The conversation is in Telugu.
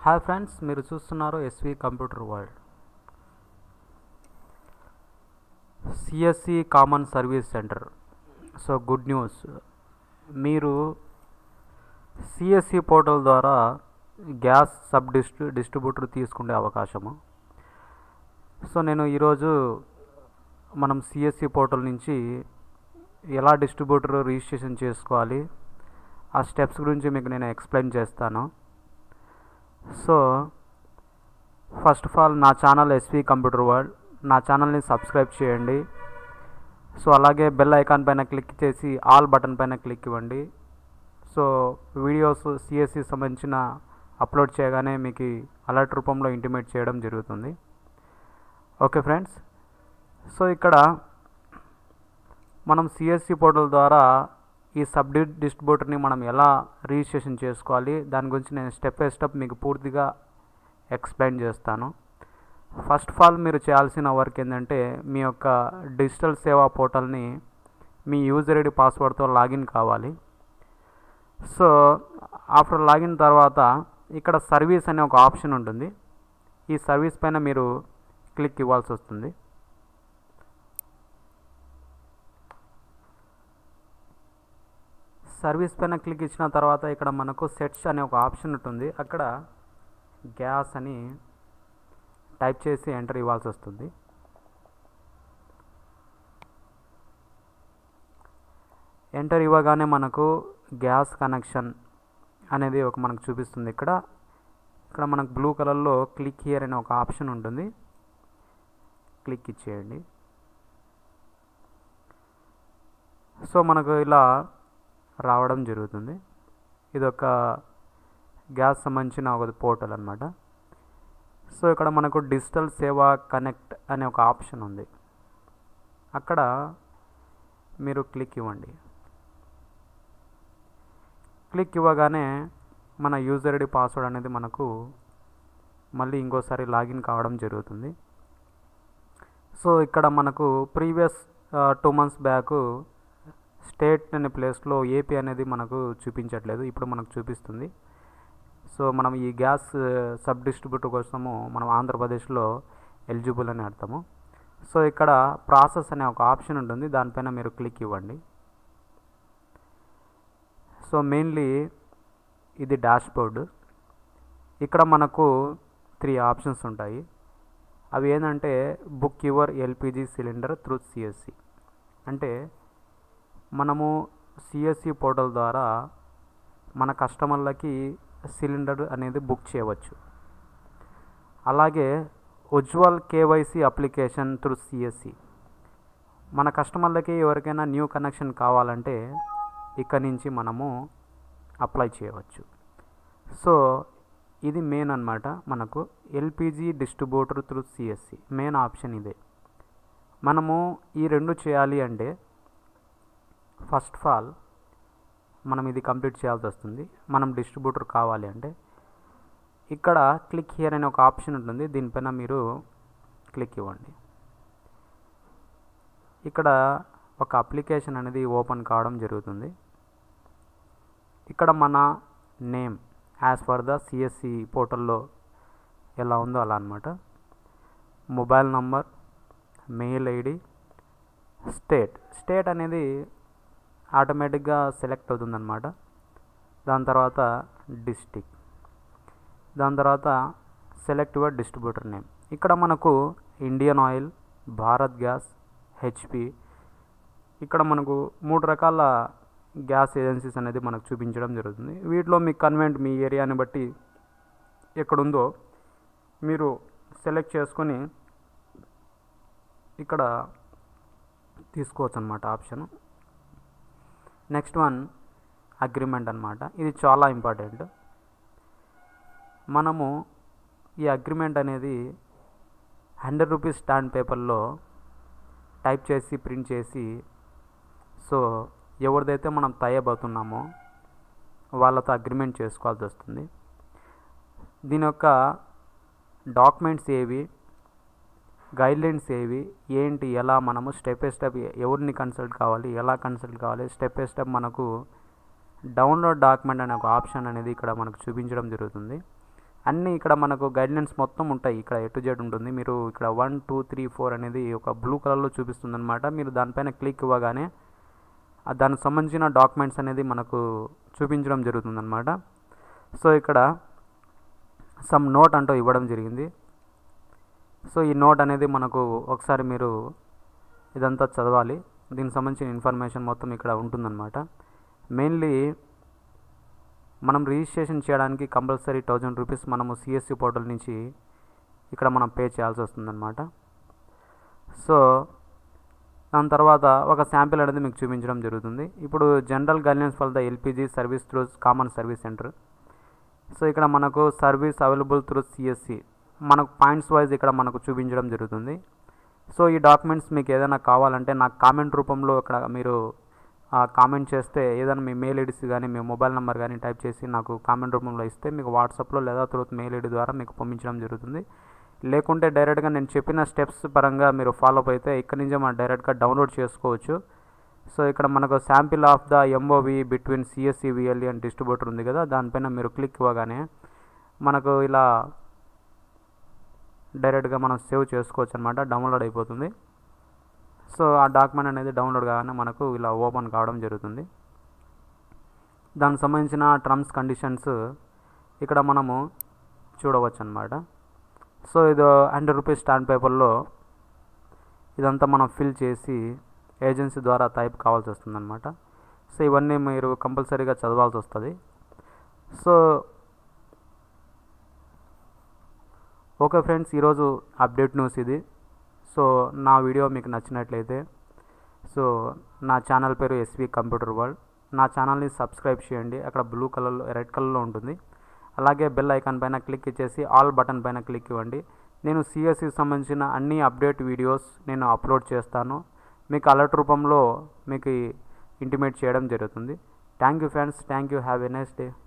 హాయ్ ఫ్రెండ్స్, మీరు చూస్తున్నారు SV computer world. CSC common service centre. So good news, మీరు సిఎస్సి పోర్టల్ ద్వారా గ్యాస్ డిస్ట్రిబ్యూటర్ తీసుకునే అవకాశము. సో నేను ఈరోజు మనం సిఎస్సి పోర్టల్ నుంచి ఎలా డిస్ట్రిబ్యూటర్ రిజిస్ట్రేషన్ చేసుకోవాలి ఆ స్టెప్స్ గురించి మీకు నేను ఎక్స్ప్లెయిన్ చేస్తాను. సో ఫస్ట్ ఆఫ్ ఆల్ నా ఛానల్ ఎస్వి కంప్యూటర్ వరల్డ్, నా ఛానల్ని సబ్స్క్రైబ్ చేయండి. సో అలాగే బెల్ ఐకాన్ పైన క్లిక్ చేసి ఆల్ బటన్ పైన క్లిక్ ఇవ్వండి. సో వీడియోస్ సిఎస్సి సంబంధించిన అప్లోడ్ చేయగానే మీకు అలర్ట్ రూపంలో ఇంటిమేట్ చేయడం జరుగుతుంది. ఓకే ఫ్రెండ్స్, సో ఇక్కడ మనం సిఎస్సి పోర్టల్ ద్వారా ఈ డిస్ట్రిబ్యూటర్ని మనం ఎలా రిజిస్ట్రేషన్ చేసుకోవాలి దాని గురించి నేను స్టెప్ బై స్టెప్ మీకు పూర్తిగా ఎక్స్ప్లెయిన్ చేస్తాను. ఫస్ట్ ఆఫ్ ఆల్ మీరు చేయాల్సిన వర్క్ ఏంటంటే మీ యొక్క డిజిటల్ సేవా పోర్టల్ని మీ యూజర్ ఐడి పాస్వర్డ్తో లాగిన్ కావాలి. సో ఆఫ్టర్ లాగిన్ తర్వాత ఇక్కడ సర్వీస్ అనే ఒక ఆప్షన్ ఉంటుంది. ఈ సర్వీస్ పైన మీరు క్లిక్ ఇవ్వాల్సి వస్తుంది. సర్వీస్ పైన క్లిక్ ఇచ్చిన తర్వాత ఇక్కడ మనకు సెర్చ్ అనే ఒక ఆప్షన్ ఉంటుంది. అక్కడ గ్యాస్ అని టైప్ చేసి ఎంటర్ ఇవ్వాల్సి వస్తుంది. ఎంటర్ ఇవ్వగానే మనకు గ్యాస్ కనెక్షన్ అనేది మనకు చూపిస్తుంది. ఇక్కడ మనకు బ్లూ కలర్లో క్లిక్ హియర్ అనే ఒక ఆప్షన్ ఉంటుంది. క్లిక్ ఇచ్చేయండి. సో మనకు ఇలా రావడం జరుగుతుంది. ఇది ఒక గ్యాస్ సంబంధించిన ఒక పోర్టల్ అన్నమాట. సో ఇక్కడ మనకు డిజిటల్ సేవా కనెక్ట్ అనే ఒక ఆప్షన్ ఉంది. అక్కడ మీరు క్లిక్ ఇవ్వండి. క్లిక్ ఇవ్వగానే మన యూజర్ ఐడి పాస్వర్డ్ అనేది మనకు మళ్ళీ ఇంకోసారి లాగిన్ కావడం జరుగుతుంది. సో ఇక్కడ మనకు ప్రీవియస్ 2 months బ్యాక్ స్టేట్ అనే ప్లేస్లో ఏపీ అనేది మనకు చూపించట్లేదు, ఇప్పుడు మనకు చూపిస్తుంది. సో మనం ఈ గ్యాస్ సబ్ డిస్ట్రిబ్యూటర్ కోసము మనం ఆంధ్రప్రదేశ్లో ఎలిజిబుల్ అని అర్థము. సో ఇక్కడ ప్రాసెస్ అనే ఒక ఆప్షన్ ఉంటుంది, దానిపైన మీరు క్లిక్ ఇవ్వండి. సో మెయిన్లీ ఇది డాష్బోర్డ్. ఇక్కడ మనకు 3 ఆప్షన్స్ ఉంటాయి. అవి ఏంటంటే book your LPG cylinder through CSC, అంటే మనము సిఎస్సి పోర్టల్ ద్వారా మన కస్టమర్లకి సిలిండర్ అనేది బుక్ చేయవచ్చు. అలాగే Ujjwal KYC application through CSC, మన కస్టమర్లకి ఎవరికైనా న్యూ కనెక్షన్ కావాలంటే ఇక్కడ నుంచి మనము అప్లై చేయవచ్చు. సో ఇది మెయిన్ అన్నమాట. మనకు LPG distributor through CSC main option ఇదే. మనము ఈ 2 చేయాలి అంటే ఫస్ట్ ఆఫ్ ఆల్ మనం ఇది కంప్లీట్ చేయాల్సి వస్తుంది. మనం డిస్ట్రిబ్యూటర్ కావాలి అంటే ఇక్కడ క్లిక్ హియర్ అనే ఒక ఆప్షన్ ఉంటుంది, దీనిపైన మీరు క్లిక్ ఇవ్వండి. ఇక్కడ ఒక అప్లికేషన్ అనేది ఓపెన్ కావడం జరుగుతుంది. ఇక్కడ మన name as per the CSC పోర్టల్లో ఎలా ఉందో అలా అన్నమాట. Mobile number, mail ID, state అనేది ఆటోమేటిక్గా సెలెక్ట్ అవుతుందన్నమాట. దాని తర్వాత డిస్ట్రిక్ట్, దాని తర్వాత సెలెక్ట్ యువర్ డిస్ట్రిబ్యూటర్ నేమ్. ఇక్కడ మనకు Indian oil, Bharat gas, HP, ఇక్కడ మనకు 3 రకాల గ్యాస్ ఏజెన్సీస్ అనేది మనకు చూపించడం జరుగుతుంది. వీటిలో మీకు కన్వెంట్ మీ ఏరియాని బట్టి ఎక్కడుందో మీరు సెలెక్ట్ చేసుకొని ఇక్కడ తీసుకోవచ్చు అన్నమాట ఆప్షన్. నెక్స్ట్ వన్ అగ్రిమెంట్ అన్నమాట. ఇది చాలా ఇంపార్టెంట్. మనము ఈ అగ్రిమెంట్ అనేది 100 రూపీస్ స్టాండ్ పేపర్లో టైప్ చేసి ప్రింట్ చేసి, సో ఎవరిదైతే మనం తయారవుతున్నామో వాళ్ళతో అగ్రిమెంట్ చేసుకోవాల్సి వస్తుంది. దీని యొక్క డాక్యుమెంట్స్ ఏవి, గైడ్లైన్స్ ఏవి, ఏంటి, ఎలా మనము స్టెప్ బై స్టెప్ ఎవరిని కన్సల్ట్ కావాలి, ఎలా కన్సల్ట్ కావాలి, స్టెప్ బై స్టెప్ మనకు డౌన్లోడ్ డాక్యుమెంట్ అనే ఒక ఆప్షన్ అనేది ఇక్కడ మనకు చూపించడం జరుగుతుంది. అన్నీ ఇక్కడ మనకు గైడ్లైన్స్ మొత్తం ఉంటాయి. ఇక్కడ A to Z ఉంటుంది. మీరు ఇక్కడ 1 2 3 4 అనేది ఒక బ్లూ కలర్లో చూపిస్తుంది అనమాట. మీరు దానిపైన క్లిక్ ఇవ్వగానే దానికి సంబంధించిన డాక్యుమెంట్స్ అనేది మనకు చూపించడం జరుగుతుందన్నమాట. సో ఇక్కడ సమ్ నోట్ అంటూ ఇవ్వడం జరిగింది. సో ఈ నోట్ అనేది మనకు ఒకసారి మీరు ఇదంతా చదవాలి. దీనికి సంబంధించిన ఇన్ఫర్మేషన్ మొత్తం ఇక్కడ ఉంటుందన్నమాట. మెయిన్లీ మనం రిజిస్ట్రేషన్ చేయడానికి కంపల్సరీ 1000 రూపీస్ మనము C.S.C పోర్టల్ నుంచి ఇక్కడ మనం పే చేయాల్సి వస్తుందన్నమాట. సో దాని తర్వాత ఒక శాంపిల్ అనేది మీకు చూపించడం జరుగుతుంది. ఇప్పుడు general guidelines for the LPG service through common service centre. So ఇక్కడ మనకు సర్వీస్ అవైలబుల్ త్రూ C.S.C మనకు పాయింట్స్ వైజ్ ఇక్కడ మనకు చూపించడం జరుగుతుంది. సో ఈ డాక్యుమెంట్స్ మీకు ఏదైనా కావాలంటే నాకు కామెంట్ రూపంలో ఇక్కడ మీరు కామెంట్ చేస్తే ఏదైనా మీ మెయిల్ ఐడీస్ కానీ మీ మొబైల్ నెంబర్ కానీ టైప్ చేసి నాకు కామెంట్ రూపంలో ఇస్తే మీకు వాట్సాప్లో లేదా త్రూ మెయిల్ ఐడి ద్వారా మీకు పంపించడం జరుగుతుంది. లేకుంటే డైరెక్ట్గా నేను చెప్పిన స్టెప్స్ పరంగా మీరు ఫాలో అప్ అయితే ఇక్కడ నుంచే మనం డైరెక్ట్గా డౌన్లోడ్ చేసుకోవచ్చు. సో ఇక్కడ మనకు sample of the MOV between C.S.C VLE and distributor ఉంది కదా, దానిపైన మీరు క్లిక్ ఇవ్వగానే మనకు ఇలా డైరెక్ట్గా మనం సేవ్ చేసుకోవచ్చు అనమాట. డౌన్లోడ్ అయిపోతుంది. సో ఆ డాక్యుమెంట్ అనేది డౌన్లోడ్ కాగానే మనకు ఇలా ఓపెన్ కావడం జరుగుతుంది. దానికి సంబంధించిన టర్మ్స్ కండిషన్స్ ఇక్కడ మనము చూడవచ్చు అనమాట. సో ఇది 100 రూపీస్ స్టాంప్ పేపర్లో ఇదంతా మనం ఫిల్ చేసి ఏజెన్సీ ద్వారా టైప్ కావాల్సి వస్తుంది అనమాట. సో ఇవన్నీ మీరు కంపల్సరీగా చదవాల్సి వస్తుంది. సో ఓకే ఫ్రెండ్స్, ఈరోజు అప్డేట్ న్యూస్ ఇది. సో నా వీడియో మీకు నచ్చినట్లయితే సో నా ఛానల్ పేరు SV కంప్యూటర్ వరల్డ్. నా ఛానల్ని సబ్స్క్రైబ్ చేయండి. అక్కడ బ్లూ కలర్లో రెడ్ కలర్లో ఉంటుంది. అలాగే బెల్ ఐకాన్ పైన క్లిక్ ఇచ్చేసి ఆల్ బటన్ పైన క్లిక్ ఇవ్వండి. నేను C.S.Cకి సంబంధించిన అన్ని అప్డేట్ వీడియోస్ నేను అప్లోడ్ చేస్తాను. మీకు అలర్ట్ రూపంలో మీకు ఇంటిమేట్ చేయడం జరుగుతుంది. Thank you friends. Thank you. Have a nice day.